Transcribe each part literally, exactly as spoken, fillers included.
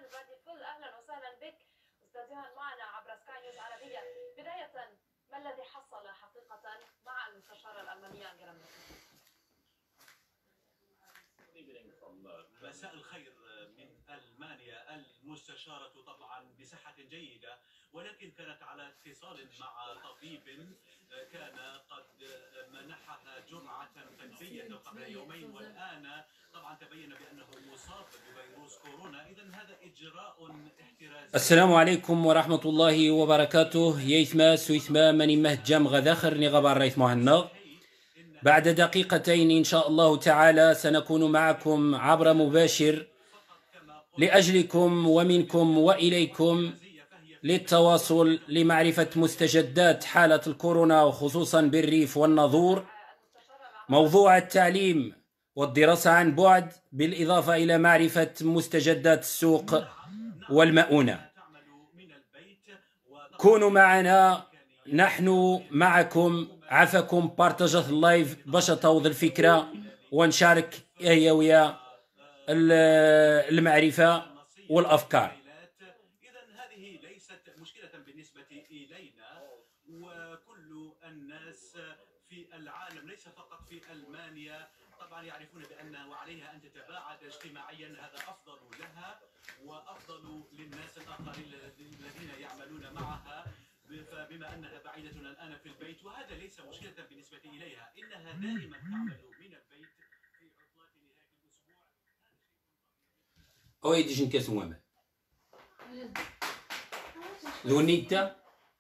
برادلي فل. اهلا وسهلا بك استاذ يوهان معنا عبر سكاي نيوز عربيه. بدايه ما الذي حصل حقيقه مع المستشاره الالمانيه أنجيلا ميركل؟ مساء الخير من ألمانيا. المستشارة طبعا بصحة جيدة، ولكن كانت على اتصال مع طبيب كان قد منحها جرعة طبية قبل يومين، والآن طبعا تبين بأنه مصاب بفيروس كورونا. إذا هذا إجراء احترازي. السلام عليكم ورحمة الله وبركاته. يثما سويثما مني مهجم غذاخر نغبار ريث مهنا. بعد دقيقتين إن شاء الله تعالى سنكون معكم عبر مباشر لأجلكم ومنكم وإليكم للتواصل لمعرفة مستجدات حالة الكورونا وخصوصا بالريف والناظور، موضوع التعليم والدراسة عن بعد، بالإضافة إلى معرفة مستجدات السوق والمؤونة. كونوا معنا، نحن معكم. عفاكم بارتاجات اللايف باش تعوض الفكرة ونشارك هي ويا المعرفة والأفكار. إذا هذه ليست مشكلة بالنسبة إلينا، وكل الناس في العالم ليس فقط في ألمانيا طبعا يعرفون بأن وعليها أن تتباعد اجتماعيا. هذا أفضل لها وأفضل للناس الآخرين الذين يعملون معها، فبما أنها بعيدة الآن في البيت، وهذا ليس مشكلة بالنسبة إليها. إنها دائما تعمل من البيت في عطلات نهاية الأسبوع. أو يدي جن كاس موامل ذونيتا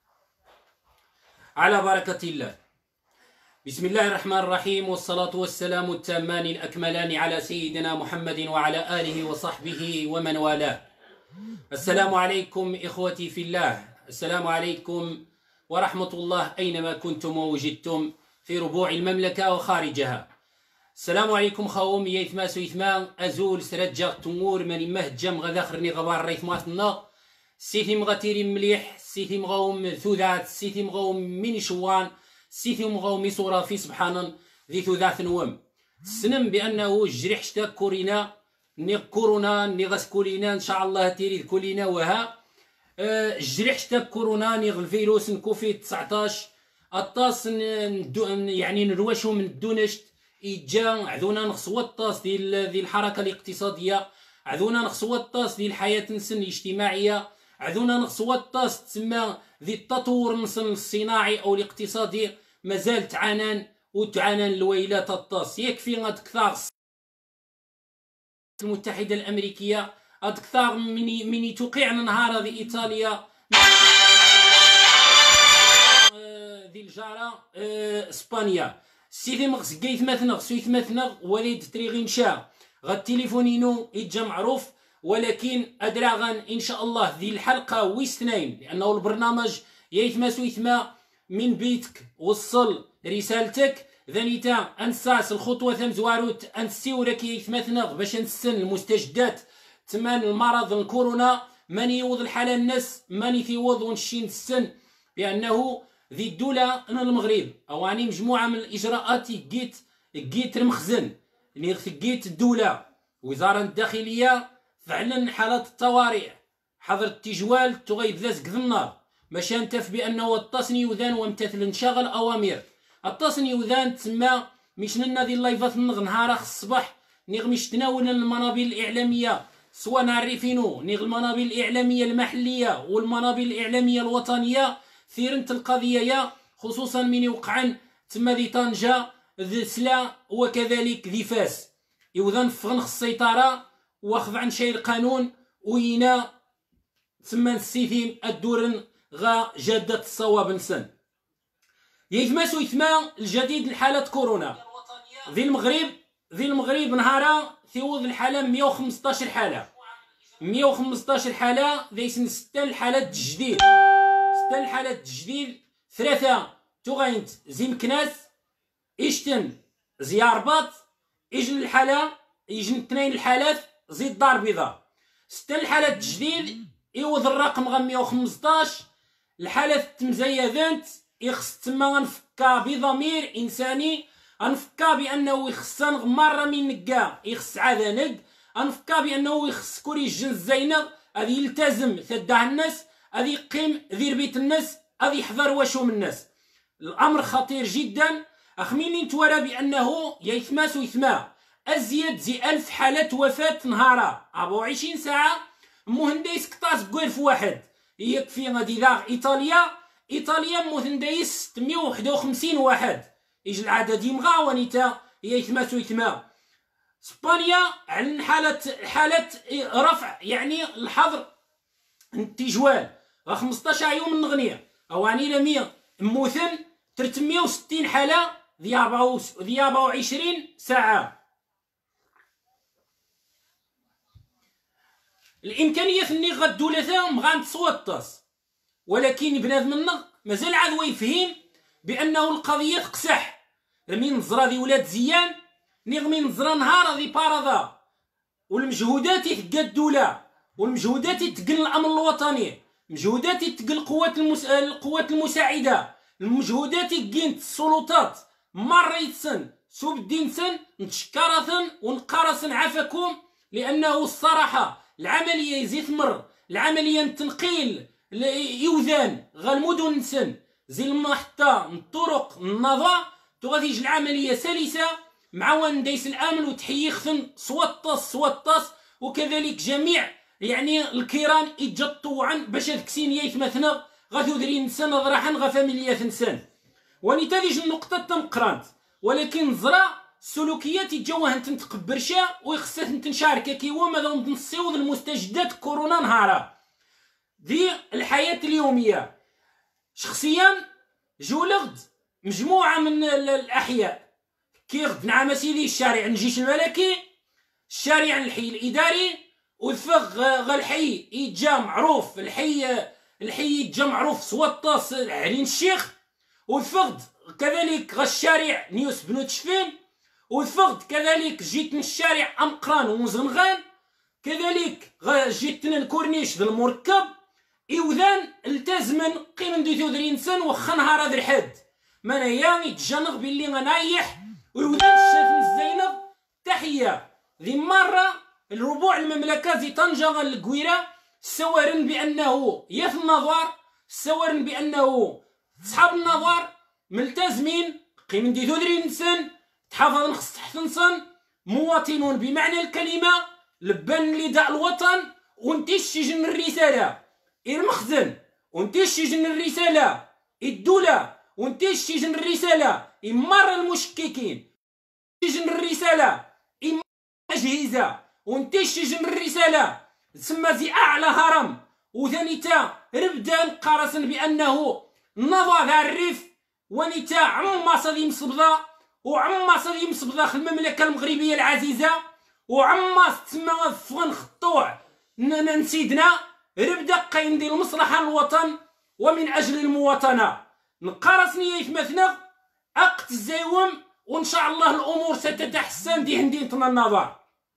على بركة الله. بسم الله الرحمن الرحيم، والصلاة والسلام التامان الأكملان على سيدنا محمد وعلى آله وصحبه ومن والاه. السلام عليكم إخوتي في الله، السلام عليكم ورحمة الله أينما كنتم ووجدتم في ربوع المملكة وخارجها. السلام عليكم خوم يثما سويثما أزول سرجع تمور ماني مهجم غذاخرني غبار ريثماتنا. سيثم غتيري مليح، سيثم غوم ثوذات، سيثم غوم ميني شوان، سيثم غوم صورافي سبحانا ذي ثوذات نوم. سنم بأنه جريح شتا كورينا ني كورونا ني غسكولينا إن شاء الله تيري كولينا وها جريح شتا كورونا ني الفيروس كوفيد تسعطاش الطاس يعني نروشو من الدونشت إجا عذونا نخصوا الطاس ديال ديال الحركة الاقتصادية، عذونا نخصوا الطاس ديال الحياة نسن الاجتماعية، عذونا نخصوا الطاس تسمى ذي التطور نسن الصناعي أو الاقتصادي. مازال تعانان وتعانان الويلات الطاس. يكفي غاد كثار المتحدة الأمريكية غاد كثار مني مني توقع نهار ذي إيطاليا ذي الجارة إسبانيا. سيدي مغس قيث مثنغ سويث مثنغ وليد تريغين شا غاد تليفونينو يتجا معروف، ولكن أدراغان إن شاء الله ذي الحلقة ويستنين، لأنه البرنامج يثما سويثما من بيتك وصل رسالتك ذنيتا أنساس الخطوة ثم زواروت أنسيورك يثمثنغ باش نسن المستجدات تمان المرض الكورونا. ماني يوض الحالة الناس ماني ثيوض ونشين السن، بأنه ذي الدولة أنا المغرب أواني مجموعة من الإجراءات جيت جيت المخزن نيغ جيت الدولة وزارة الداخلية فعلا حالات الطوارئ حظر التجوال تغيب ذاسك ذي النار باش ينتف بأنه التصني وذان وامتثل انشغل أوامر. التصني وذان تسمى مش لنا ذي اللايفات نغ نهار الصباح نيغ مش تناول المنابر الإعلامية، سواء نعرفينو نيغ المنابر الإعلامية المحلية والمنابر الإعلامية الوطنية ثيرنت القضية يا خصوصا من يوقعن تما ذي طنجة ذي سلا وكذلك ذي فاس. يوذن فغنخ السيطرة واخذ عن شيء القانون وينا تما السيثيم الدورن غا جادة الصواب نسن. يثما سويثما الجديد لحالة كورونا ذي المغرب ذي المغرب نهارا ثيوض الحالة مية وخمسطاش حالة مية وخمسطاش حالة ذي سن ستة الحالات الجديد ستة الحالات الجديد ثلاثة تغينت زي مكناس إشتن زي رباط إجن الحالة إجن اثنين الحالات زي الدار البيضاء. ستة الحالات الجديد يوض الرقم غا مية وخمسطاش الحالات تمزيادات يخص تما غنفكا بضمير إنساني، غنفكا بأنه يخصن مرة من نكا يخص عاد نق، غنفكا بأنه يخص كوري الجنس زينغ غادي يلتزم تداه الناس، غادي يقيم ذير بيت الناس، غادي يحضر واشوم الناس. الامر خطير جدا. اخميني نتورى بانه يثماس ويثما ازيد زي ألف حالة وفاة نهارا أربعة وعشرين ساعة. مهنديس كطاس بقولف واحد يكفي غادي داغ ايطاليا ايطاليا مهنديس ستمية وواحد وخمسين واحد يجي العدد يمغا ونيتا يثماس ويثما. اسبانيا على حالة حالة رفع يعني الحظر التجوال غا خمسطاش يوم النغنية اواني لمية موثن ثلاثمية وستين حالة ذي أربعة وعشرين ساعة. الامكانيه اني غدوله ثاهم غنتصوتاس، ولكن بنادم النغ مازال عاد ويفهم بانه القضيه تقسح. رمي نزرا ذي ولاد زيان نغمي نزرا نهار ذي بارضا، والمجهودات يتقى الدوله، والمجهودات يتقى الامن الوطني، مجهودات يتقى القوات المس... القوات المساعده، المجهودات يقين السلطات مره يتسن سوب الدين سن نتشكرثن ونقارسن عافاكم. لانه الصراحه العمليه يزيد تمر، العمليه التنقيل يوذان غا المدن نسن زي المحطه الطرق النظا تو غادي يجي العمليه سلسه مع ونديس الامن وتحيي خثن صوطاس صوطاس. وكذلك جميع يعني الكيران يتجطوا عن باش هذيك سينيا مثلا غاثودري نسن ضراحن غا فاميليات نسن. ونيتا ديج النقطه تمقرانت، ولكن زرا السلوكيات يتجوه انت نتقبرشا ويخصت انت نشارك كيوا ماذا نصيوض المستجدات كورونا نهارا دي الحياه اليوميه. شخصيا جولغد مجموعه من الاحياء كي غد نعم سيدي الشارع الجيش الملكي، الشارع الحي الاداري، والفغ غا الحي يتجا معروف الحي الحي يتجا معروف سوطاس علين الشيخ، والفغد كذلك غا الشارع نيوس بنو تشفين، والفغد كذلك جيت من الشارع امقران ومزنغان، كذلك جيت من الكورنيش ذا المركب ايوذان التزمن قيمن دو ثودرين سن وخا نهار هذا الحد منايا يتجنغ باللي غنايح ويوذان الشاف الزينب. تحيه ذي مره الربوع المملكه زي طنجه غا القويره سوارن بانه يا في النظر سوارن بانه صحاب النظر ملتزمين قيمن دو ثودرين سن تحافظ نخص تحسنسن مواطنون بمعنى الكلمة لبان نداء الوطن ونتيش شجن الرسالة المخزن ونتيش شجن الرسالة الدولة ونتيش شجن الرسالة إمار المشككين شجن الرسالة إمار أجهزة ونتيش شجن الرسالة تسمى زي أعلى هرم وثانيتا ربدان قارسن بأنه نضع ذا الريف ونتا عما صدي مصبضة وعما صدي مصب داخل المملكه المغربيه العزيزه وعما تسمى فغن خطوع نسيدنا ربدا قايم ديال المصلحه الوطن ومن اجل المواطنه. نقارس نيه مثنا اقت الزيوم وان شاء الله الامور ستتحسن دي هنديتنا النظر.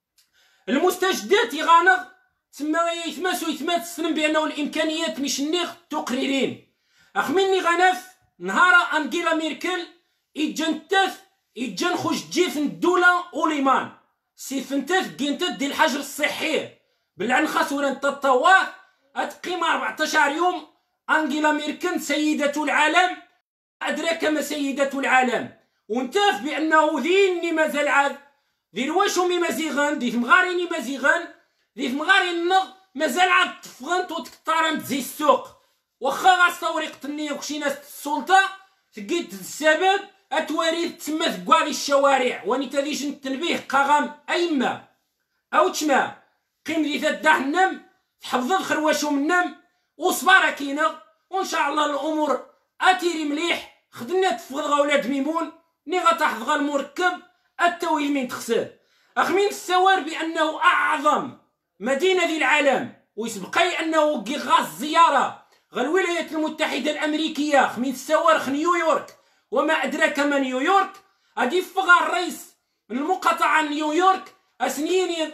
المستجدات يغانغ تسمى يثمس ويثمات السلم بانه الامكانيات مش نيغ تقريرين. اخمني غنف نهار انجيلا ميركل يتجنتث يتجن خوش تجي في الدولة أوليمان سي فنتث كينتث دي الحجر الصحي بالعنخاس ولا انت الطواف اتقيم أربعطاش يوم. أنجيلا ميركل سيدة العالم أدراك ما سيدة العالم ونتاف بأنه ذيني مازال عاد ذي رواشومي مازيغان ذي مغاريني مازيغان ذي مغارين النغ مازال عاد تفغنت وتكتارمت زي السوق واخا غاستوريق تنية وكشي ناس السلطة تقيت السبب اتواريث تسمى ثقوالي الشوارع ونيتا ديش التنبيه قاغام ايما او تشما قيم ذي تداه النم تحفظ خرواشو من النم وصبارة كينا وان شاء الله الامور اتيري مليح. خدنا تفغض ولاد ميمون ني غتحفظ المركب التويل من تخسر. اخمين السوار بانه اعظم مدينه ذي العالم ويسبقي انه غاز زياره غا الولايات المتحده الامريكيه. خمين السوار خ نيويورك وما أدراك ما نيويورك غادي يفغى الرئيس من المقاطعة نيويورك أسنين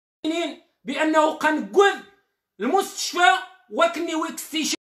بأنه قنقذ المستشفى وكني ويكستيشن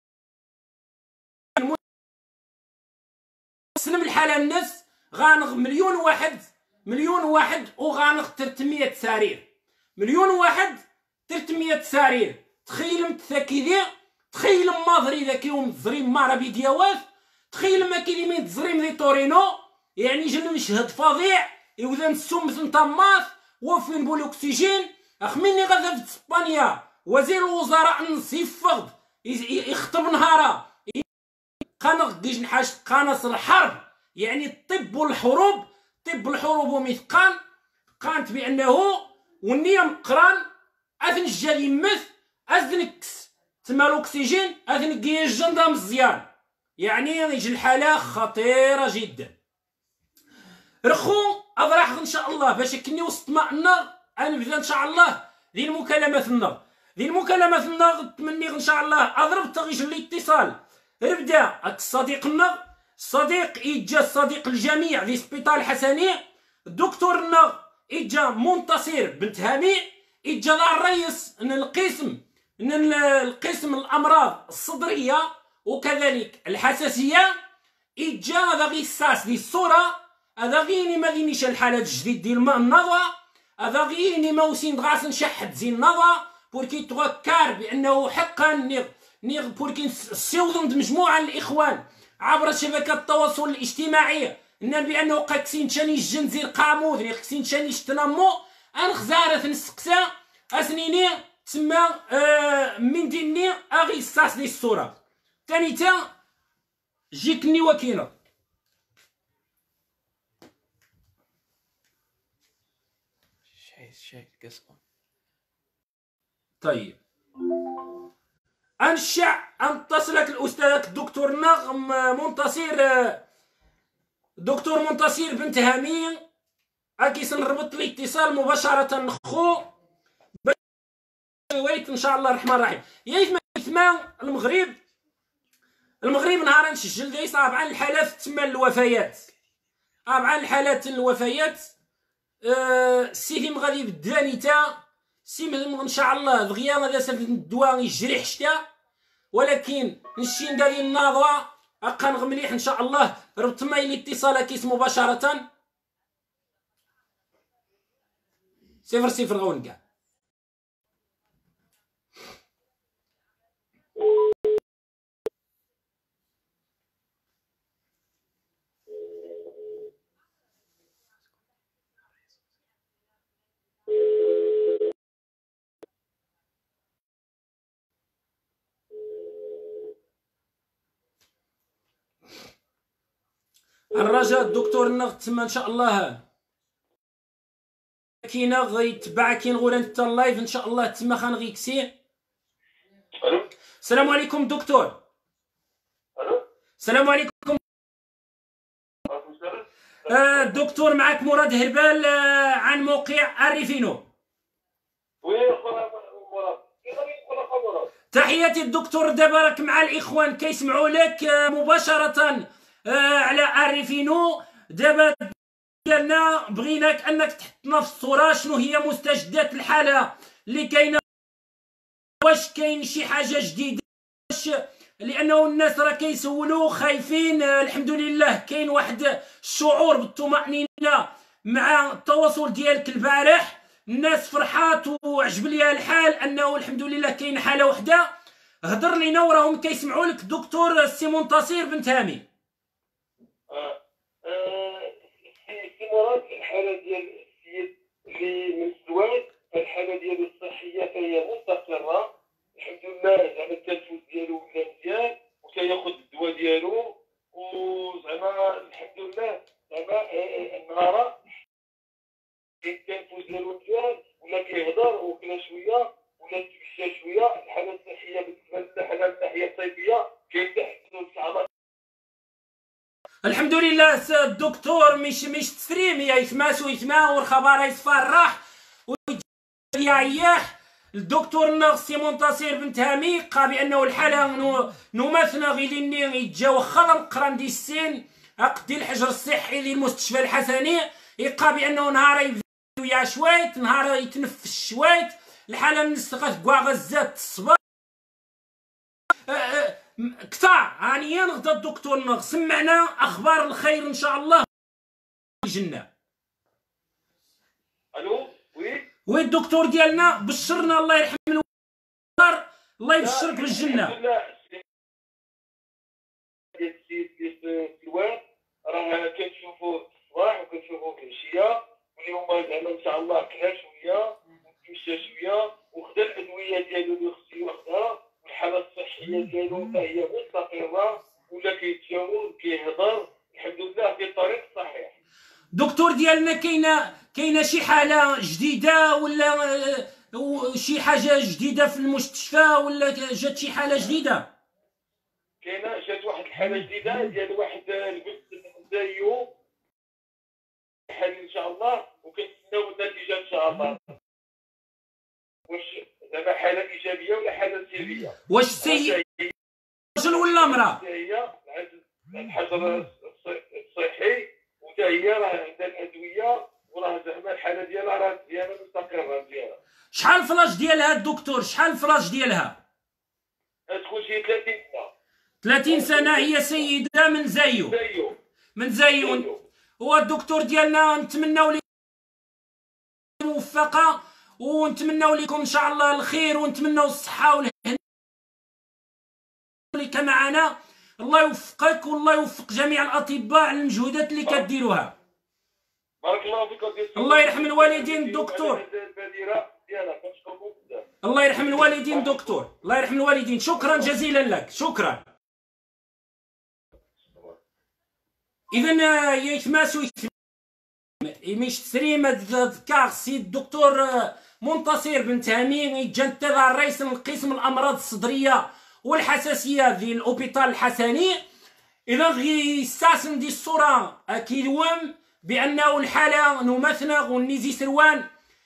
سلم الحالة الناس غانغ مليون واحد مليون واحد وغانغ ثلاثمية سرير مليون واحد ثلاثمية سرير تخيل متثاكيدي تخيل ماضري ذاك يوم تزريم مارابي دياواث تخيل ما كاين من تزريم دي تورينو يعني جا مشهد فظيع يوذا نسوم مثل طماط وفين بولوكسيجين اخمني غادا في اسبانيا وزير الوزراء نصيف فغد يخطب نهارا قنق ديج نحاش قناص الحرب يعني الطب والحروب طب الحروب ومثقان قانت بانه والنيه مقران اذن الجال يمث اذنكس تما الاكسجين اذن كي الجندام مزيان يعني يجي الحاله خطيره جدا. رخو اضراح ان شاء الله باش كني وسط ما النار غنبدا ان شاء الله ذي المكالمات النار ذي المكالمات النار تمني ان شاء الله اضرب تغيش الاتصال ربدا هاك الصديق النار الصديق يجا الصديق الجميع ذي سبيطار الحسني الدكتور النار يجا منتصر بنت هامي يجا الرئيس القسم القسم الامراض الصدريه وكذلك الحساسيه يجا هذا غي الساس دي الصوره هذا غيني ما غينيش الحالات الجديد ديال النظا هذا غيني ما وسين غاس نشحد زين النظا بوركي توكر بانه حقا نيغ نيغ بوركي نسيوضن مجموعه الاخوان عبر شبكات التواصل الاجتماعي ان بانه قاكسين تشاني الجنزير قامود ني قاكسين تشاني تنمو ان خزاره نسقسا اسنيني تسمى آه من ديني اغي الساس دي الصوره ثاني تا جيكني وكيله طيب انشع ان تصلك الاستاذ الدكتور نغم منتصر دكتور منتصر بنت هامي اكي سنربط الاتصال مباشره نخو ويت ان شاء الله الرحمن الرحيم يا ثمان المغرب المغرب نهار نسجل دايس رابعه الحالات تما الوفيات رابعه الحالات الوفيات أه سيدي مغادي بداني تا سي ان شاء الله دغيا غادا سالفه الدواء يجري حشتا ولكن نشي نداري الناضوه اقا مليح ان شاء الله ربط معايا الاتصال كيس مباشره صفر صفر غون كاع الرجاء الدكتور نغ تما ان شاء الله كاينه غيتبع كاين غوران حتى اللايف ان شاء الله تما خان غيكسي. السلام عليكم دكتور. السلام عليكم. آه دكتور معك مراد هربال آه عن موقع اريفينو. تحياتي الدكتور دابا راك مع الاخوان كيسمعوا لك آه مباشره آه على اريفينو. دابا ديالنا بغيناك انك تحطنا في الصوره شنو هي مستجدات الحاله اللي كاينه، واش كاين شي حاجه جديده، واش لانه الناس راه كيسولوا خايفين. آه الحمد لله كاين واحد الشعور بالطمانينه مع التواصل ديالك البارح، الناس فرحات وعجب ليها الحال انه الحمد لله كاين حاله وحده. هضر لينا وراهم كيسمعوا لك دكتور سي منتصر بنت هامي. اه سي مراد الحاله ديال السيد اللي من الزواج الحاله ديالو الصحيه فهي مستقره الحمد لله، زعما التنفس ديالو ولا مزيان وكياخذ الدواء ديالو وزعما الحمد لله زعما النهار التنفس ديالو مزيان ولا كيهضر وكلا شويه ولا تمشى شويه. الحاله الصحيه بالنسبه للحاله الصحيه الطبيه كاين تحسن صعبه الحمد لله. الدكتور مش مش تسريم يا يتماس ويتما والخبر يتفرح ويعيح. الدكتور نغسي منتصر بنت هامي قال بانه الحاله نماثنا غير اللي يتجا واخا مقران دي السن اقدي الحجر الصحي للمستشفى الحسني يقال بانه نهار يبدا يا شويت نهار يتنفس شويت الحاله من السقف كاع غزات الصباح كثار هانيا غدا الدكتور نغ سمعنا اخبار الخير ان شاء الله الجنه. الو وي وي الدكتور ديالنا بشرنا الله يرحم الوالدار الله يبشرك بالجنه. الحمد لله ديال السيد في الواد راه كنشوفوا في الصباح وكنشوفوا في العشيه، واليوم زعما ان شاء الله كلا شويه وتمشى شويه وخدا الادويه ديالو اللي خصو ياخذها، والحاله الصحيه ديالو حتى هي مستقره ولا كيتجاوب كيهضر الحمد لله في الطريق الصحيح. دكتور ديالنا كاينه كاينه شي حاله جديده ولا آه، شي حاجه جديده في المستشفى ولا جات شي حاله جديده؟ كاينه جات واحد الحاله جديده ديال واحد البنت زيو حال ان شاء الله، وكنتسناو النتيجه ان شاء الله واش دابا حاله ايجابيه ولا حاله سلبيه. واش السيد رجل ولا امراه؟ هي الحجر الصحي وتا هي راه عندها الادويه وراه زعما الحاله ديالها راه ديالها مستقره ديالها. شحال الفلاش ديالها الدكتور؟ شحال الفلاش ديالها؟ تكون شي ثلاثين سنه. ثلاثين سنه هي سيده من زايو. زيو من زايون. هو الدكتور ديالنا نتمناو لكم موفقه ونتمناو لكم ان شاء الله الخير ونتمناو الصحه والهنا اللي كان معنا. الله يوفقك والله يوفق جميع الاطباء على المجهودات اللي كديروها. بارك الله فيك. الله يرحم الوالدين دكتور. الله يرحم الوالدين دكتور. الله يرحم الوالدين. شكرا جزيلا لك. شكرا. اذا يا يتماسوا مش تسريم ذكر السيد الدكتور منتصر بن تامين يتجنتظ رئيس القسم الامراض الصدريه والحساسيه في الاوبيتال الحسني. اذا غيستاسن دي الصوره اكيدوم بانه الحاله نمثنغ والنيزي سروان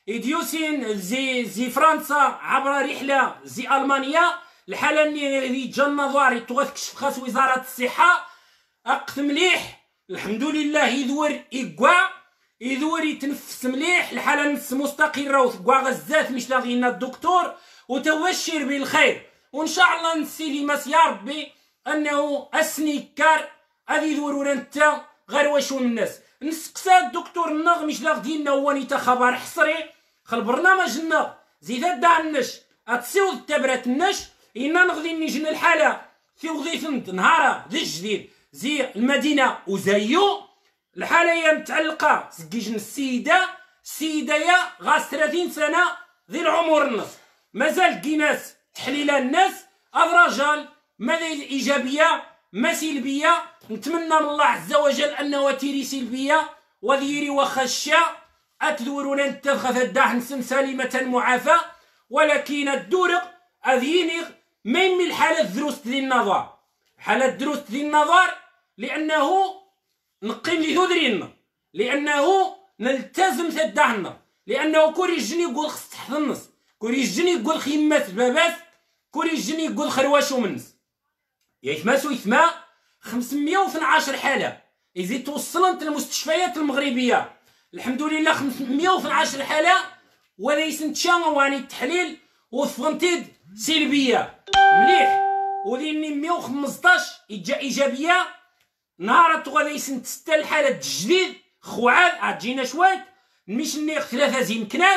يديوسين زي زي فرنسا عبر رحله زي المانيا. الحاله اللي جا نظاري توغتكشف خاص وزاره الصحه اقت مليح الحمد لله. يدور يقوا يدور يتنفس مليح. الحاله نفس مستقره وتقوا غزات مش لاغينا الدكتور وتبشر بالخير وان شاء الله نسيلي ماس يا ربي انه السنيكار غادي يدوروا انت غير واش من الناس. نسقسا الدكتور النغ مش لاغ ديالنا هو نيتا خبر حصري خل برنامج النغ زيد دا النش اتسيوض التبرات النش إنا نغدي نجن الحاله في وظيفه نهار ذي الجديد زي المدينه وزيو. الحاله هي متعلقه سكيجن السيده السيده يا غاز ثلاثين سنه ذي العمر النص مازال كيناس تحليلها الناس الرجال ما ايجابيه ما سلبيه. نتمنى من الله عز وجل انه تيري سلبيه وذيري وخشا اتدورون التفخ الداحن سالمه معافى. ولكن الدورق اذينيغ ما يمي الحاله دروس ذي النظر حاله دروس ذي النظر لانه نقيم لذودرينا لانه نلتزم تدهنا لانه كوري الجني يقول خص تحت النص كوري الجني يقول خيمات بابات كوري الجني يقول خرواش ومنس يتماسو يتما خمسمية واثني عشر حاله اذا توصلت المستشفيات المغربيه الحمد لله خمسمية واثني عشر حاله وليس نتشاواني التحليل وفونتيد سلبيه مليح وليني مية وخمسطاش اجا ايجابيه. نهار غادي ستة الحاله الجديد خوعاد عاد جينا شويه مش نيغ ثلاثه زين كناس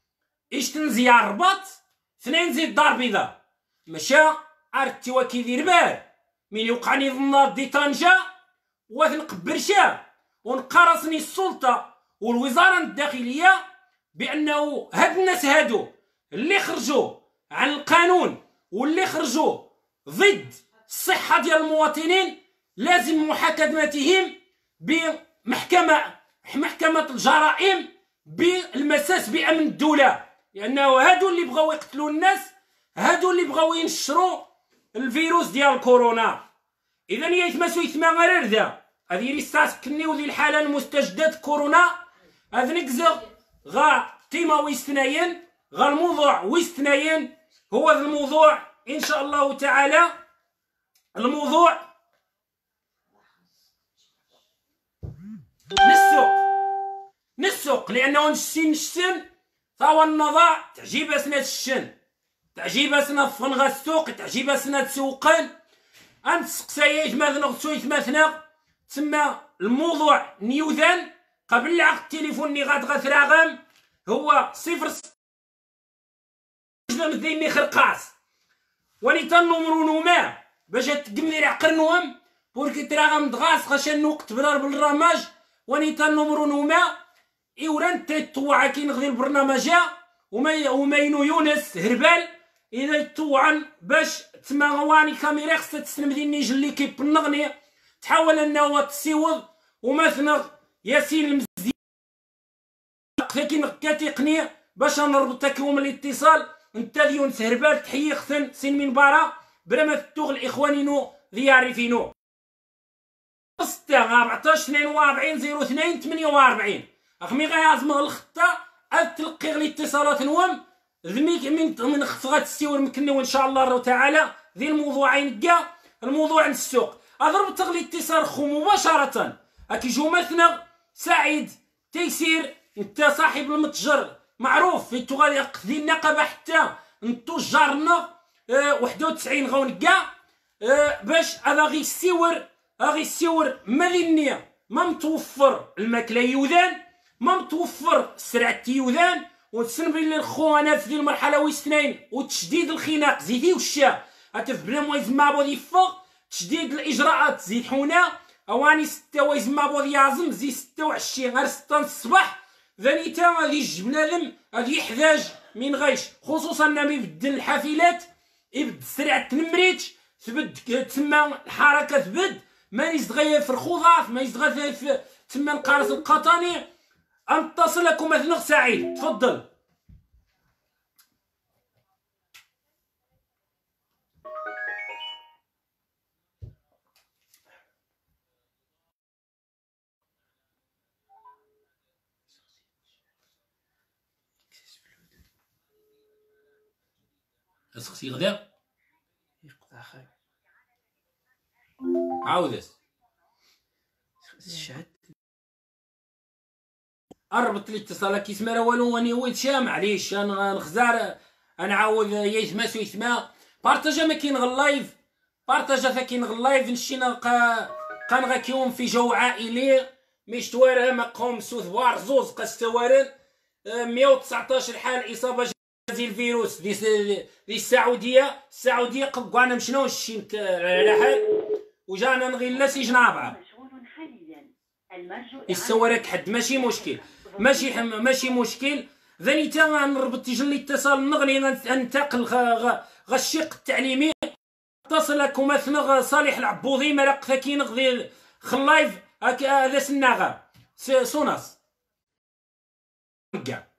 اش تنزيع الرباط اثنين زيد الدار البيضاء مشى عرفتي وكيدير بال من يوقعني النار دي طنجه وثنقبر شاه ونقرصني السلطه والوزاره الداخليه بانه هاد الناس هادو اللي خرجوا عن القانون واللي خرجوا ضد الصحه ديال المواطنين لازم محاكمتهم بمحكمه محكمه الجرائم بالمساس بامن الدوله لانه هادو اللي بغاو يقتلوا الناس هادو اللي بغاو ينشروا الفيروس ديال الكورونا. اذا هي يتماسو يتما غير ذا هذه ريستاس كنيو ذي الحاله المستجدات كورونا هذا نكزغ غا تيما ويستناين غا الموضوع ويستناين هو ذا الموضوع ان شاء الله تعالى. الموضوع نسوق نسوق لانه نشسين نشسن فهو النظار تعجيب اسنا الشن تعجيب اسنا فنغا السوق تعجيب اسنا تسوقن انت سقسايج مثلا سويت مثلا تسمى الموضوع نيوذن قبل العقد التليفوني غاد غثراغم هو صفر مديني خرقاس وني تنمرو نوما باش تقمني عقر نوم بوركي ترى غمدغاس غاشان وقت برار بالرماج وني تنمرو نوما إوران تيطوع كي نغذي البرنامج وما وماينو يونس هربال إذا يطوعن باش تما غواني كاميرا خصها تسلم ديال نيجي اللي كيبنغني تحاول أنها تسيوض ومثنغ ياسين المزيان لكن كتقني باش نربط لكم الاتصال انت يونس هربال تحيي خثن سين من برا بلا ما تتوغ الاخوانينو ذي يعرفينو ستة أربعطاش اثنين وأربعين زيرو اثنين ثمانية وأربعين اخمي غيعزم الخطة تلقي الاتصالات نوم ذميك من من خف غتستيور مكني وان شاء الله تعالى ذي الموضوعين كاع الموضوع عن السوق اضرب تغلي اتصال خو مباشرة اكيجو مثنى سعيد تيسير انت صاحب المتجر معروف في تغالي قذي النقابة حتى انتو جارنا اه واحد وتسعين غون كاع اه باش هذا غي السيور غي السيور مالينية ما متوفر الماكلة يوذان ما متوفر سرعة يوذان وتسن بلي الخو انا في دي المرحلة ويستنين وتشديد الخناق زيدي وشا هتف بلا مويز مابو دي فوق تشديد الاجراءات زيد حونا اواني ستة ويز مابو دي عزم زي ستة وعشرين غير ستة الصباح ذانيتا غادي جبنادم غادي يحتاج من غيش خصوصا انه يبدل الحافلات يبدل سرعة المريج تبد تما الحركة تبد ما يزدغي في الخضاف ما يزدغي في تما القارص القطني انتصل لكم مثلا سعيد تفضل. اسخسي غدا يقطع خاي عاودس الشعد اربط الاتصال كيس ما والو واني ولد شام معليش انا نخزار انا عاود يسمى سويسما بارطاجا ما كاين غير لايف بارطاجا تا كاين غير لايف نشينا كان غاكيوم في جو عائلي مش توارى مقوم سوث بار زوز قستوارن مية وتسعطاش الحال اصابه ديال الفيروس دي دي السعوديه السعوديه قبقانا مشناو الشين على حال وجانا نغيلا سجن رابعه يسوى حد ماشي مشكل ماشي حم... ماشي مشكل ذاني تا نربط تجلي اتصال نغني ننتقل غا الشق التعليمي اتصل لكم مثلا صالح العبوضي مرق ثاكين غدي خلايف هذا سناغا سوناس كاع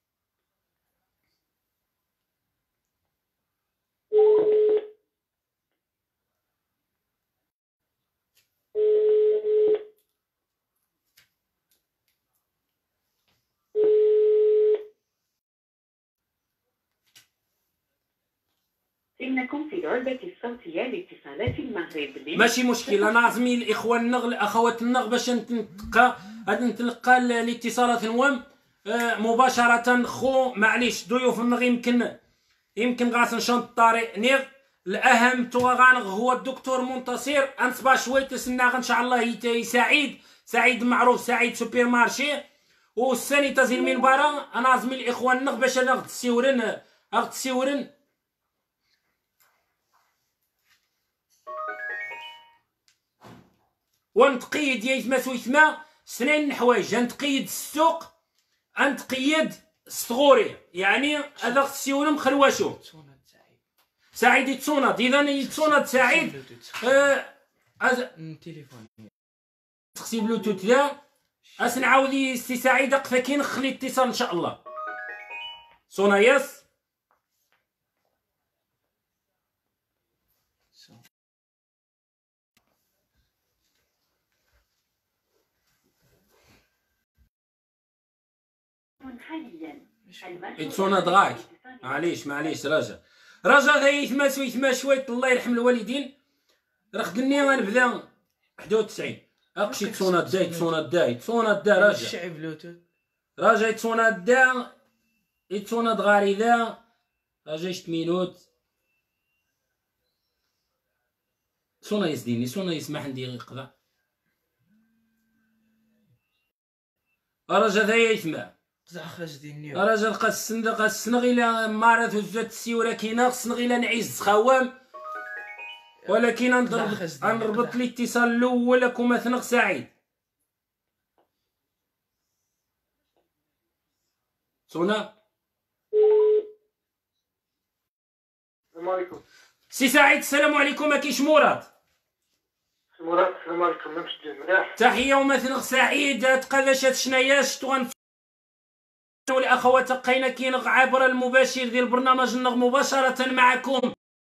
إنكم في العلبة الصوتية لاتصالات المغرب. ماشي مشكل انا عازمي الاخوان النغ اخوات النغ باش نتلقى هاد نتلقى الاتصالات نوام آه مباشرة خو معليش ضيوف النغ يمكن يمكن غاس نشنط الطريق نيغ الاهم تو غانغ هو الدكتور منتصر انصبا شويه تسنى ان شاء الله يساعد سعيد معروف سعيد سوبر مارشي والثاني تزين من برا انا عازمي الاخوان النغ باش انا غد تسيورن غد تسيورن ونتقيد يا يتما سويتما سنين حوايج نتقيد السوق نتقيد الصغوري يعني هذا السيول مخرواشو سعيد يتصونط اذا يتصونط سعيد هذا التليفون تخسي بلوتوث ذا اسنعاودي سي سعيد قفاكي نخلي اتصال ان شاء الله صوناياس يتصونط غاك معليش معليش رجا رجا ذا يتما سويتما شويه الله يرحم الوالدين راه خدني غنبدا واحد وتسعين اقشي تصونط دا يتصونط دا يتصونط دا رجا شعب بلوتوث رجا يتصونط دا يتصونط غاري ذا رجا شت مينوت صونا يزديني صونا يسمح ندير القضاء رجا ذا يتما قطع خاش ديالي راجل قاس السندق قاس السنغ الى مارات وزات السيوره كاينه السنغ الى نعيش خوام ولكن نضرب نربط الاتصال الاول لكم مثنغ سعيد سونا. السلام عليكم. سي سعيد السلام عليكم. ما كاينش مراد. سي مراد السلام عليكم. ما مشيتش مليح. تحيه ومثنغ سعيد. تقاداشات شنايا شتو غنف والاخوات بقينا كينغ عبر المباشر ديال البرنامج النغ مباشره معكم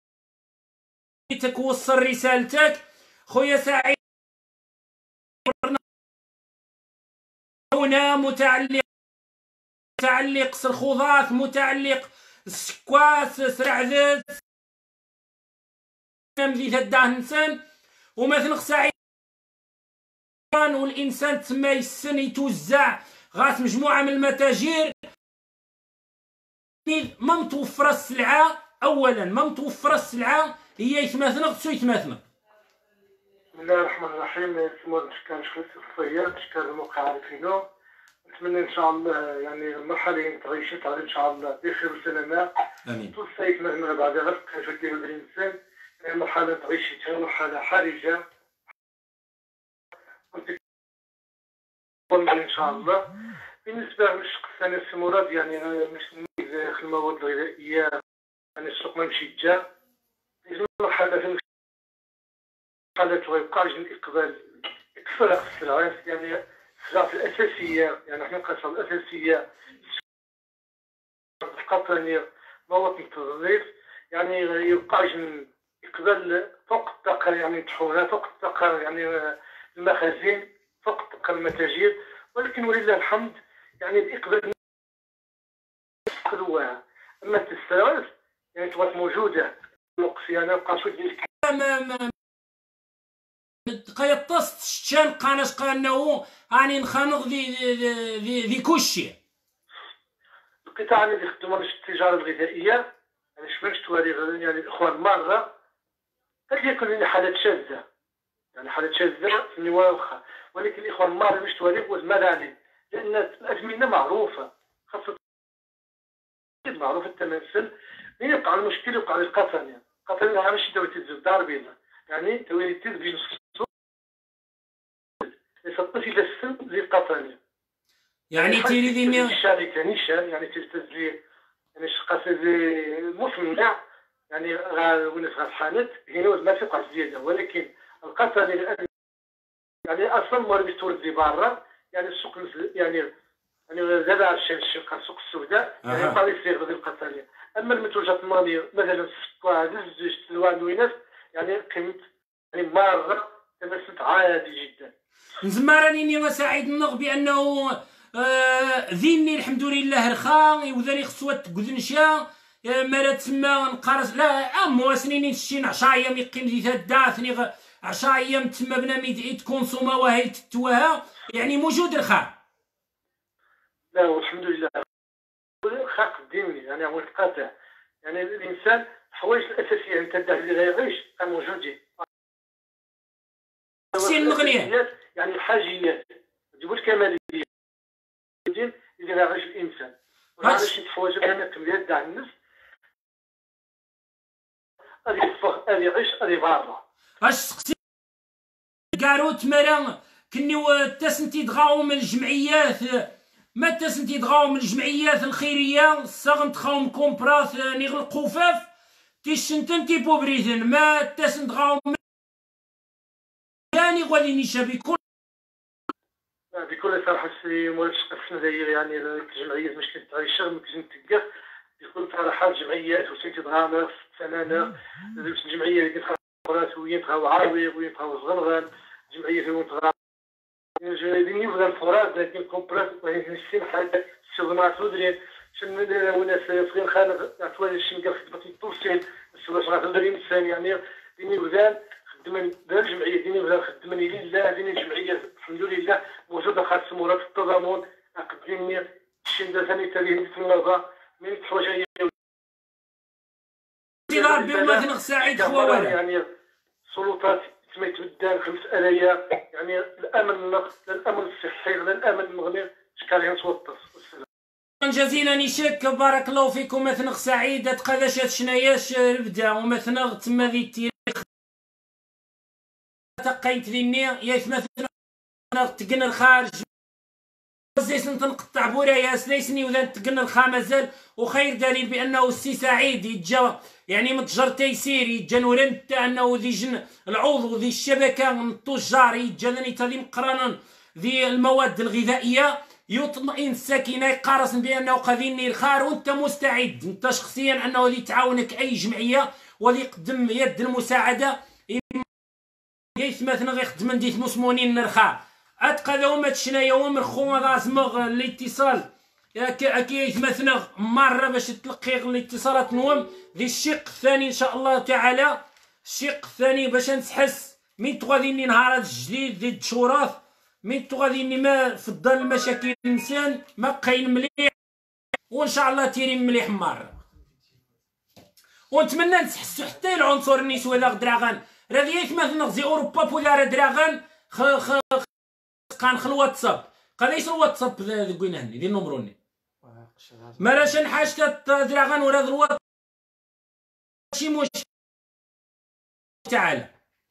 تكوصل رسالتك خويا سعيد. هنا متعلق متعلق الخضاث متعلق السكواس سرعدات مذيث الدهنسان ومثنغ سعيد والانسان تما يسن يتوزع غاس مجموعه من المتاجر ما متوفره السلعه. اولا ما متوفره السلعه هي يتمثنغ تسو يتمثنغ. بسم الله الرحمن الرحيم. سمو نشكر شخصيا نشكر الموقع عارفينو. نتمنى ان شاء الله يعني المرحله اللي تعيشت على ان شاء الله بخير وسلامه. امين. طول الصيف من بعد غير كيف ديال الانسان يعني مرحله تعيشتها مرحله حرجه ان شاء الله. بالنسبه للشق الثاني سي مراد يعني مش نميز في المواد الغذائيه يعني السوق ما مشيت جا المرحله في المرحله غيبقى الاقبال يكثر على السلعات يعني السلعات الاساسيه يعني حنا نقصها الاساسيه القطنيه مواد التنظيف يعني يبقى اقبال فوق الطاقه يعني طحونه فوق الطاقه يعني المخازن فوق الطاقه المتاجر. ولكن ولله الحمد يعني الاقبال قلوها. اما التساؤل يعني تبقى موجوده الصيانه وقاشو ديال ما ما قيطست الشان قاناش قانو اني نخانق ذي ذي ذي كلشي القطاع اللي يخدموا على التجاره الغذائيه يعني شفت تواريخ يعني الاخوان مره قد يكون لنا حالات شاذه يعني حالات شاذه في النواه واخا. ولكن الاخوان مره مش تواريخ والمراني لان الازمنه معروفه خاصه معروفه التمثل. من يقع المشكل يقع للقطنيه. القطنيه ماشي دوله الزبدار بينا يعني دوله بين السوق يسطس الى السن للقطنيه يعني تيري ديني الشركه نيشان يعني تستزلي يعني شقات المصنع يعني غا ونس غا هنا ما تقع زياده. ولكن القطنيه الان يعني اصلا ما تورد برا يعني السوق يعني يعني زاد على الشركه السوق السوداء يعني يبقى يصير هذه القطنيه. اما المنتوجات الماليه مثلا السكر الزيت الوان ويناس يعني قيمه يعني ماره تمثلت عادي جدا. نزما راني سعيد النغ بانه آه ذيني الحمد لله رخا وذاني خصوات تقدنشا ما تسمى نقارس لا ام سنين شي عشرة ايام يقيم ذي ثدا ثني عشرة ايام تما بنامي تعيد كونسوما وهي تتوها يعني موجود رخا. لا والحمد لله رخا قديمني يعني هو القاطع يعني الانسان الحوايج الاساسيه انت اللي غيعيش موجودين. سين مغنيه يعني الحاجيات تجيبوا الكماليه اللي غيعيش الانسان. وهذا شي حوايج انا كمليات تاع الناس غادي يصفغ غادي يعيش غادي برا. اش سقسي كاروت مرا كني تسنتي دغاو من الجمعيات ما تسنتي دغاو من الجمعيات الخيريه صاغن تخاوم كومبراث نيغ القفاف تيشنتن تي بوبريثن ما تسن دغاو يعني غادي نيشا بكل بكل صراحه السي مولاي الشق داير يعني الجمعيات مش كتعيش ما كتنتقف بكل صراحه الجمعيات وسيتي دغانا سنانا الجمعيه اللي كتخرج وين تغاو عاوي وين تغاو صغرغان الجمعيه وين تغاو يعني يبغى الفراغ لكن كومبراس وهي نسين حاجه الشغلات ودرين شنو وناس صغير خالد عطوا شي نقف خدمه التوصيل الشغل شغال درين الثاني يعني ديني وزان خدمن دار الجمعيه ديني وزان خدمني لله ديني الجمعيه الحمد لله موجوده خاص مرات التضامن قدمني شي ندير ثاني تالي في النظام من الحوايج ربي وما تنغ سعيد خوالي يعني سلطات ما يتبدل خمس آلايا يعني الامن الامن الصحي الامن المغني شكال ينتوطس. جزيلا نشك بارك الله فيكم. مثنغ سعيد تقاداشات شناياش بدا ومثنغ تما ذي التاريخ تقيت ذي يا مثنغ تقن الخارج زيس تنقطع بورايا سليسني وذا تقن الخا مازال. وخير دليل بانه السي سعيد يتجا يعني متجر تيسير يتجا نورنت انه ذي جن العضو ذي الشبكه من التجار يتجا ذي تالي مقرانا ذي المواد الغذائيه يطمئن الساكنه يقارس بانه قاذيني الخير وانت مستعد انت شخصيا انه اللي تعاونك اي جمعيه واللي يقدم يد المساعده يث مثلا غيخدم ديت مسمونين نرخا اتقى ذوما تشنايا ومرخو غازمغ الاتصال اكي مثلا مره باش تلقي الاتصالات نوم ذي الشق الثاني ان شاء الله تعالى. الشق الثاني باش نتحس من تغاديني نهارات جديد ذي التشورات من تغاديني ما في الدار المشاكل الانسان ما بقاين مليح وان شاء الله تيرين مليح مره. ونتمنى نتحسوا حتى العنصر النسوي ذا دراغان راه ذيك مثلا زي اوروبا بولا دراغان خ خ كان خل واتساب قاليش الواتساب ذا هني دي نمروني ما راش نحاجت دراغان ولا الواتساب شي مش تعال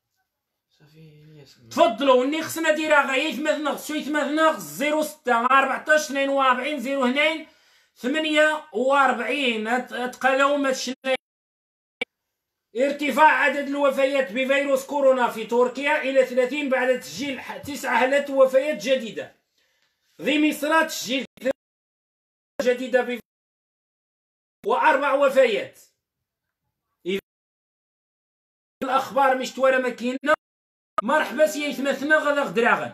تفضلوا وني خصنا ديرها غايث مثلا سويت مثلا صفر ستة أربعطاش اثنين وأربعين صفر اثنين ثمانية وأربعين تقلاو ما تشناي. ارتفاع عدد الوفيات بفيروس كورونا في تركيا إلى ثلاثين بعد تسجيل تسع حالات وفيات جديدة. ذي مصر تسجيل جديدة بفيروس وأربع وفيات. الأخبار مش توارى ماكينة مرحبا سي ثمثنا غدا غدراغن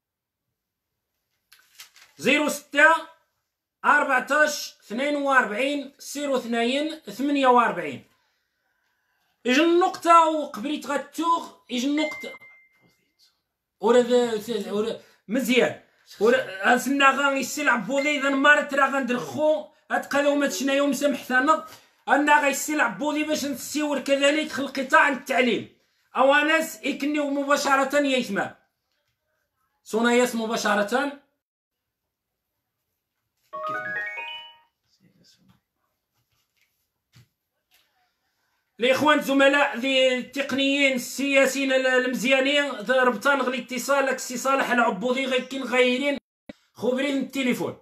صفر ستة أربعطاش اثنين وأربعين صفر اثنين ثمانية وأربعين. يجي النقطة وقبليت غتوغ يجي النقطة ورا ذا مزيان ورا سنا غا يسلعب بوضي إذا مارت راه غندرخو أتقالو ما تشنايو مسامح ثنا أنا غيسلعب بوضي باش نسيور كذلك في القطاع التعليم أو ناس يكنيو مباشرة يثما صناياس مباشرة الاخوان زملاء ذي التقنيين السياسيين المزيانين ربطان غلي اتصال لك السي صالح العبودي غيكين غايرين خبرين التليفون.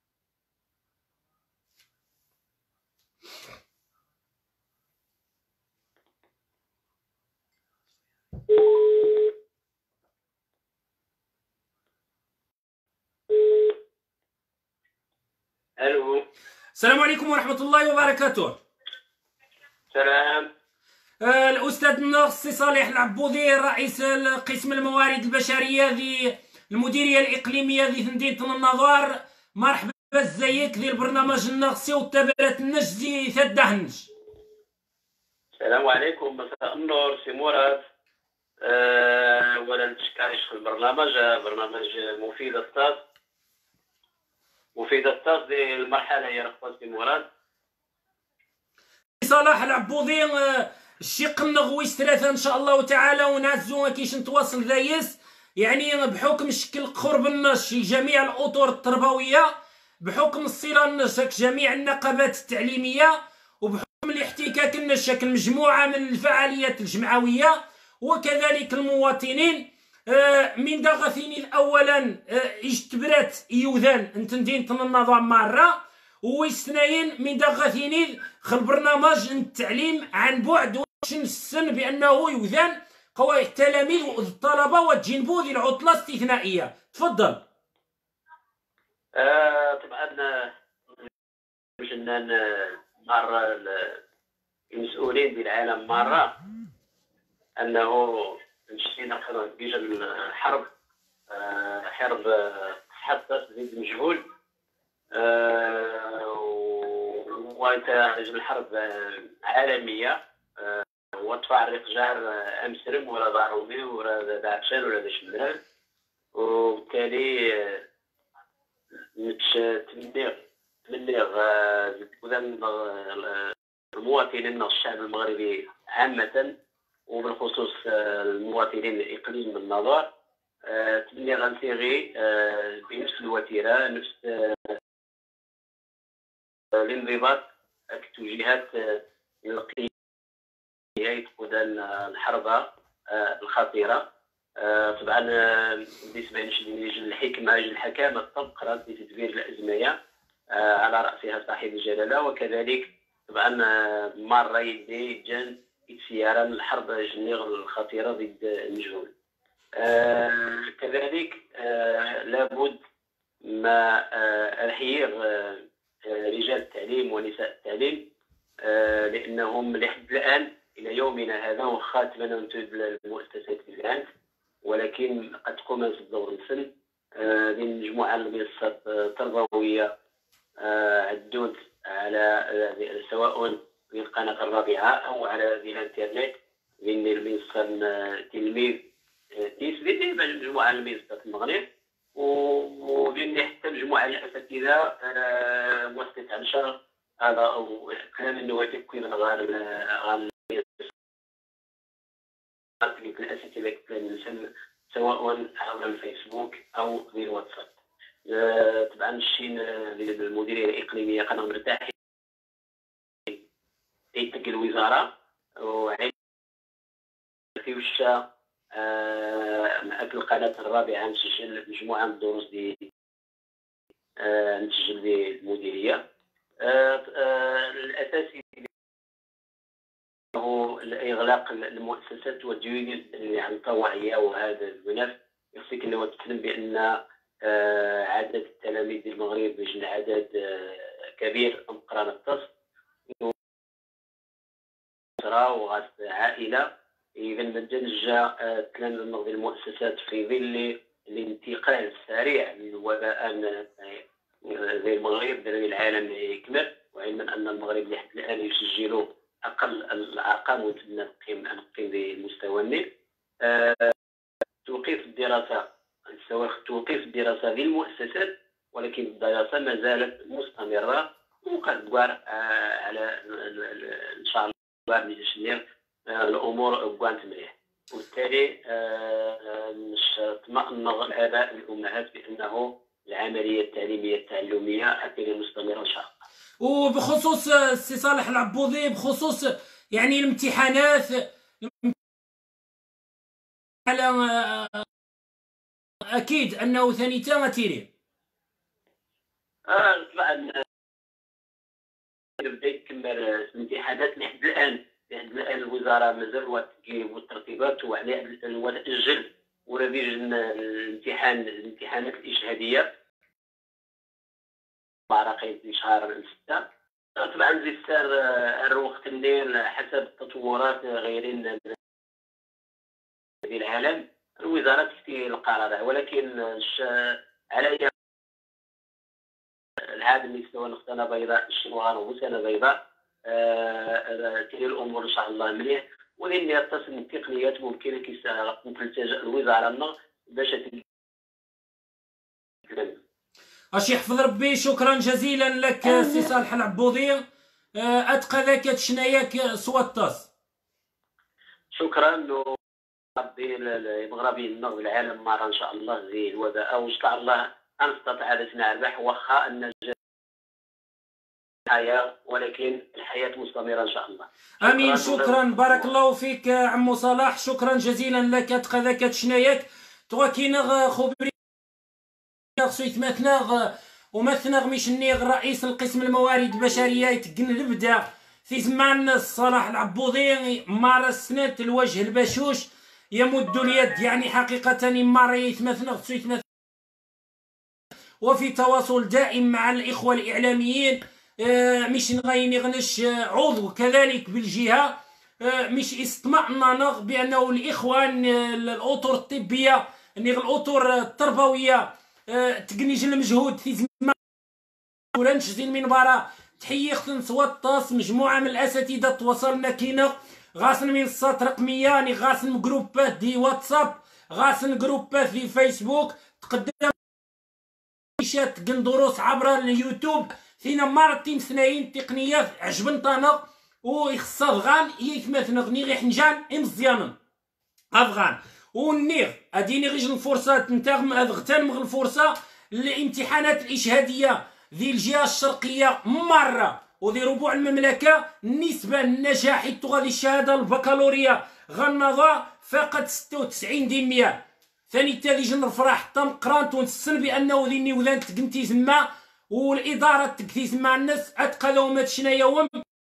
الو السلام عليكم ورحمة الله وبركاته. سلام. آه الأستاذ الناغ السي صالح العبودي رئيس قسم الموارد البشرية ذي المديرية الإقليمية ذي مدينة النظار. مرحبا ازيك ذي البرنامج النغسي وتابعت النجزي ثدهنج. السلام عليكم مساء النور سي مراد. أه ولا نتشكرش في البرنامج برنامج مفيد استاذ مفيد استاذ ذي المرحلة هي رخصة سي مراد. صلاح العبودي الشق النغوي ثلاثة ان شاء الله تعالى ونعزو كيش نتواصل ذايس يعني بحكم شكل قرب النش جميع الاطر التربويه بحكم الصله النشك جميع النقابات التعليميه وبحكم الاحتكاك النشك المجموعه من الفعاليات الجمعويه وكذلك المواطنين. من داغثين اولا اجتبرات يوذان انت مدينه النظام مره ويستناين من داغثين خل برنامج التعليم عن بعد واش نسن بانه يوذان قواعد التلاميذ والطلبه وتجنبوا ذي العطله الاستثنائيه. تفضل. آه طبعا جنان مره المسؤولين ديال العالم مره انه مشينا كيجا الحرب آه حرب حدث زيد مجهول آه وانت الحرب عالميه آه وتفارق جار امسرم ولا ضارومي ولا داعشان ولا دشمران وبالتالي نتمنى تمنى المواطنين الشعب المغربي عامه وبالخصوص المواطنين اقليم النظار تمنى غنسيغي بنفس الوتيره نفس الانضباط التوجيهات القيادية قدام الحرب الخطيرة. طبعا بالنسبة للحكمة الحكامة تبقى في تدبير الأزمية على رأسها صاحب الجلالة، وكذلك طبعا مرة يدي جان سيارة الحرب الجنيغ الخطيرة ضد المجهول. كذلك لابد ما رحير رجال التعليم ونساء التعليم، لأنهم لحد الآن إلى يومنا هذا وخا تبنوا المؤسسات الآن، ولكن قد قمنا بالدور الفن من مجموعة المنصات التربوية عدود على سواء في القناة الرابعة أو على الإنترنت من المنصة تلميذ تيس في مجموعة المنصات المغرب، وبين حتى مجموعة الأساتذة مؤسسة عنشر هذا كلام النواتج كيما غار غار الأساتذة سواء عبر الفيسبوك أو بالواتساب. طبعا الشين المديرية الإقليمية قناة مرتاح يتقي الوزارة وعين في وشا في القناة الرابعة نسجل مجموعة من الدروس دي نسجل بالمديرية. الأساسي هو إغلاق المؤسسات والديون عن الطوعية، وهذا الملف يكفيك أنه تتكلم بأن عدد التلاميذ المغرب بجن عدد كبير مقران التص وغاس عائلة. إذا ما جا تلاميذ المغرب المؤسسات في ظل الانتقال السريع من وباء زي المغرب دري العالم يكمل، وعلما أن المغرب لحد الآن يسجل أقل الأرقام ونقيم نقيم بمستوى النيل. توقيف الدراسة توقيف الدراسة للمؤسسات، ولكن الدراسة ما زالت مستمرة وقد على إن شاء الله باش الأمور بوانت مليح، وبالتالي اطمأن الآباء والأمهات بأنه العملية التعليمية التعلمية حتى مستمرة إن شاء الله. وبخصوص السي صالح العبوضي بخصوص يعني الامتحانات على اكيد انه ثاني تا تيري اه طبعا بدا يكمل الامتحانات لحد الان لحد الان الوزاره مازال والتقييم والترتيبات وعليه الاجل وربيج الامتحان الامتحانات الاجهاديه معرقين في شهر ستة. طبعا زي السار الوقت الليل حسب التطورات غيرين في العالم الوزاره تفتي القرار، ولكن على العاده مستوى نقطه بيضاء الشنوار وسنه بيضاء تلي الامور ان شاء الله مليح، ولان يتصل التقنيات ممكن كيسا تلتجا الوزاره لنا باش اش يحفظ ربي. شكرا جزيلا لك سي صالح العبوضي. اتقى ذاك شناياك سواتاس. شكرا ربي المغربي النغ العالم مره ان شاء الله زي الوباء وان شاء الله ان نستطيع ان نربح واخا ان الحياه، ولكن الحياه مستمره ان شاء الله. امين. شكرا بارك الله فيك عمو صلاح. شكرا جزيلا لك. اتقى ذاك شناياك توا كينغ خبري خصو يتمثنغ ومثنغ مشنيغ رئيس القسم الموارد البشريه يتقن البدا في زمان صلاح العبوضي مارس سنه الوجه البشوش يمد اليد، يعني حقيقه مار يتمثنغ خصو يتمثنغ وفي تواصل دائم مع الاخوه الاعلاميين. مش نغيني غنش عضو كذلك بالجهه مش استطمأنا بانه الاخوان الاطر الطبيه الاطر التربويه تقنيج المجهود في زمان ورنشزي المنبره تحيي خصن سوطاس مجموعه من الاساتذه تواصلنا كينا غاسن منصات رقميه، يعني غاسن جروبات دي واتساب، غاسن جروبات في فيسبوك، تقدم شات دروس عبر اليوتيوب فينا مرتين ثناين تقنيات عجبنطانا ويخص افغان يتمثل ني غير حنجان مزيانا افغان ونيغ اديني غير الفرصه نتاغم اغتنم الفرصه الامتحانات الاجهاديه ذي الجهة الشرقية مرة وذي ربوع المملكة النسبة للنجاح حيث غادي الشهادة البكالوريا غنضا فقط ستة وتسعين دي مية. ثاني تالي نفرح حتى مقرانت ونسن بانه ذي النيوذان تقنتي تما والاداره تقتي تما الناس اتقلاو ما تشنايا وم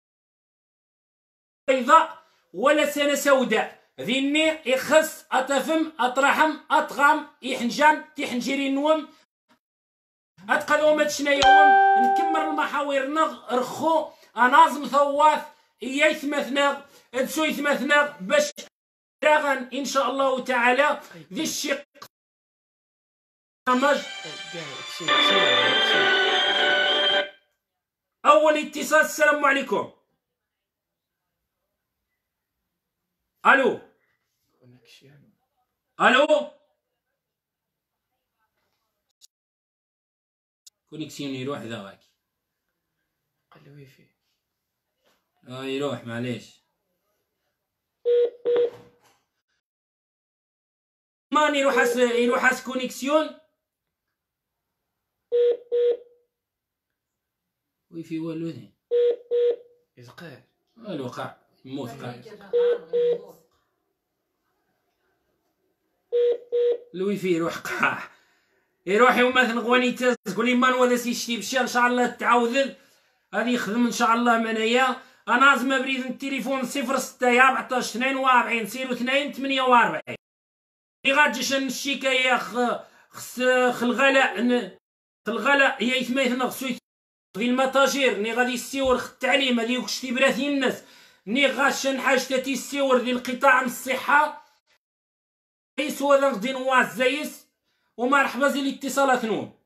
بيضاء ولا سنه سوداء ذيني يخص اتفم اطرحم اطغام يحنجان تيحنجيري نوم اتقلاو ما تشنايا وم نكمل المحاور نغ رخو انازم ثواث اياي ثمثنا تسوي ثمثنا باش راغن ان شاء الله تعالى ذي الشق اول اتصال. السلام عليكم. الو الو كونيكسيون يروح ذا غاك قال الويفي اه يروح معليش ماني يروح اس يروح اس كونيكسيون ويفي والو ذي يتقال الوقع موثقة الويفي يروح قاع يروح يوم مثلا غواني تقولي ما نوضا سيشتي بشي ان شاء الله تعاود هذه يخدم ان شاء الله منايا. انا عازم بريد التليفون صفر ستة أربعطاش اثنين وأربعين صفر اثنين ثمانية وأربعين. اللي غاديش الشكاية خص الغلاء الغلاء هي يتماثل خصو ذي المتاجر ني غادي يسيور التعليم هذي وكشتي براثي الناس ني غاشن حاجة تيسيور ذي القطاع من الصحة رئيس وذا غدي نواز زايس ومرحبا زي الاتصالات نوم.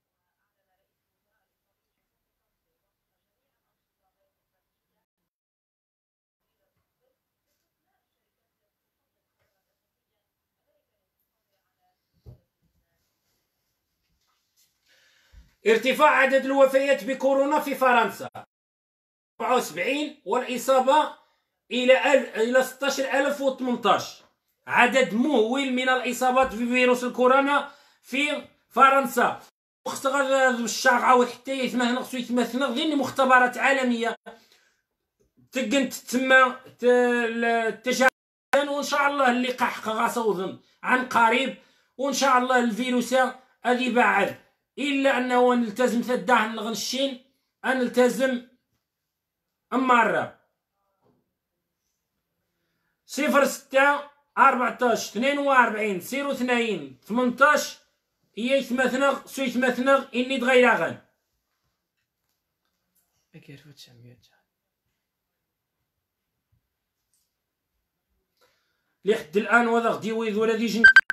ارتفاع عدد الوفيات بكورونا في فرنسا أربعة وسبعين والإصابة إلى إلى ستة عشر ألف وثمانية عشر. عدد مهول من الإصابات بفيروس الكورونا في فرنسا. مختبر الشهر عاود حتى يتمثل خصو يتمثل ذين مختبرات عالمية تقنت تما التجارب وإن شاء الله اللقاح غاصوضن عن قريب وإن شاء الله الفيروس هذي بعد إلا أنه نلتزم ثداه نغنشين أن نلتزم مرة صفر ستة أربعطاش اثنين وأربعين صفر اثنين ثمنطاش إيا يتمثنغ سو يتمثنغ إني دغيراغن أكيد تسعمية لحد الآن وذا غدي ويذ ولا ديجن